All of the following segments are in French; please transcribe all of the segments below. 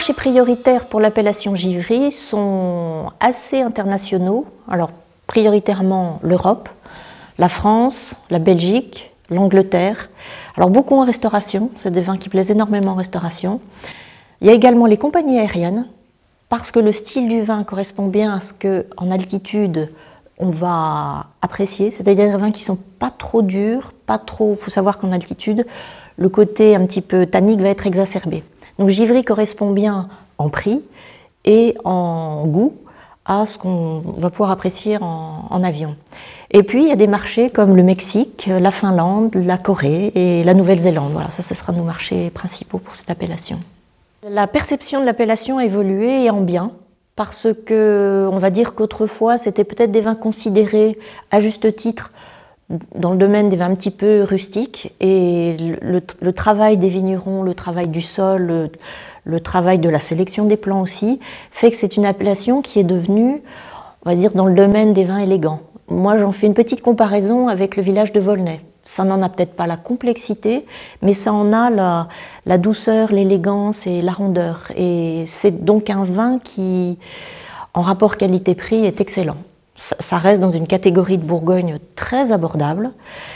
marchés prioritaires pour l'appellation Givry sont assez internationaux. Alors, prioritairement l'Europe, la France, la Belgique, l'Angleterre. Alors, beaucoup en restauration, c'est des vins qui plaisent énormément en restauration. Il y a également les compagnies aériennes, parce que le style du vin correspond bien à ce qu'en altitude, on va apprécier, c'est-à-dire des vins qui ne sont pas trop durs, pas trop. Il faut savoir qu'en altitude, le côté un petit peu tannique va être exacerbé. Donc Givry correspond bien en prix et en goût à ce qu'on va pouvoir apprécier en avion. Et puis il y a des marchés comme le Mexique, la Finlande, la Corée et la Nouvelle-Zélande. Voilà, ça ce sera nos marchés principaux pour cette appellation. La perception de l'appellation a évolué et en bien. Parce que, on va dire qu'autrefois, c'était peut-être des vins considérés, à juste titre, dans le domaine des vins un petit peu rustiques. Et le travail des vignerons, le travail du sol, le travail de la sélection des plants aussi, fait que c'est une appellation qui est devenue, on va dire, dans le domaine des vins élégants. Moi, j'en fais une petite comparaison avec le village de Volnay. Ça n'en a peut-être pas la complexité, mais ça en a la douceur, l'élégance et la rondeur. Et c'est donc un vin qui, en rapport qualité-prix, est excellent. Ça reste dans une catégorie de Bourgogne très abordable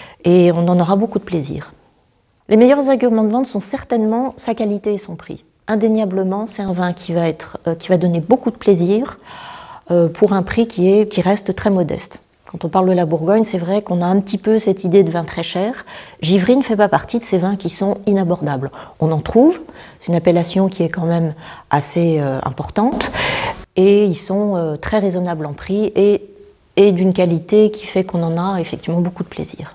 et on en aura beaucoup de plaisir. Les meilleurs arguments de vente sont certainement sa qualité et son prix. Indéniablement, c'est un vin qui va donner beaucoup de plaisir pour un prix qui reste très modeste. Quand on parle de la Bourgogne, c'est vrai qu'on a un petit peu cette idée de vin très cher. Givry ne fait pas partie de ces vins qui sont inabordables. On en trouve, c'est une appellation qui est quand même assez importante, et ils sont très raisonnables en prix et d'une qualité qui fait qu'on en a effectivement beaucoup de plaisir.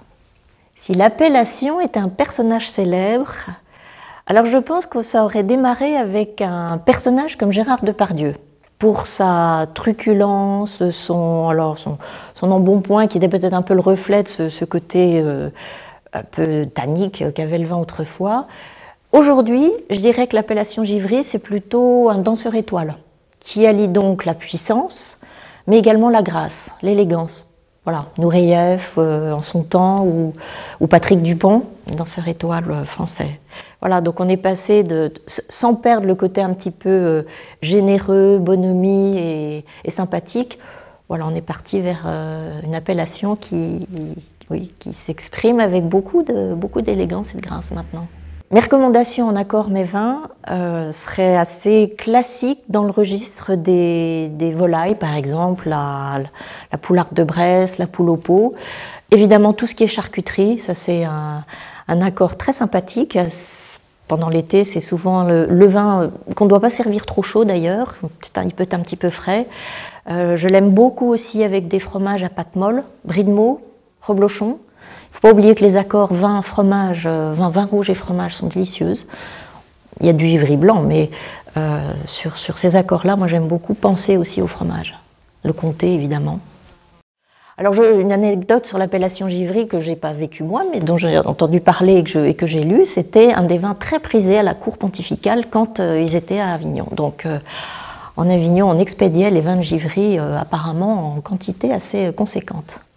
Si l'appellation est un personnage célèbre, alors je pense que ça aurait démarré avec un personnage comme Gérard Depardieu. Pour sa truculence, son embonpoint qui était peut-être un peu le reflet de ce côté un peu tannique qu'avait le vin autrefois. Aujourd'hui, je dirais que l'appellation Givry, c'est plutôt un danseur étoile, qui allie donc la puissance, mais également la grâce, l'élégance. Voilà, Nureyev en son temps, ou Patrick Dupont, danseur étoile français. Voilà, donc on est passé sans perdre le côté un petit peu généreux, bonhomie et sympathique. Voilà, on est parti vers une appellation qui s'exprime avec beaucoup d'élégance et de grâce maintenant. Mes recommandations en accord mets vins seraient assez classiques dans le registre des volailles, par exemple la poularde de Bresse, la poule au pot. Évidemment, tout ce qui est charcuterie, ça c'est un accord très sympathique. Pendant l'été, c'est souvent le vin qu'on ne doit pas servir trop chaud d'ailleurs, il peut être un petit peu frais. Je l'aime beaucoup aussi avec des fromages à pâte molle, brie de Meaux, reblochon. Il ne faut pas oublier que les accords vin rouge et fromage sont délicieuses. Il y a du Givry blanc, mais sur ces accords-là, moi j'aime beaucoup penser aussi au fromage. Le comté, évidemment. Alors, une anecdote sur l'appellation Givry que je n'ai pas vécue moi, mais dont j'ai entendu parler et que j'ai lu, c'était un des vins très prisés à la cour pontificale quand ils étaient à Avignon. Donc, en Avignon, on expédiait les vins de Givry apparemment en quantité assez conséquente.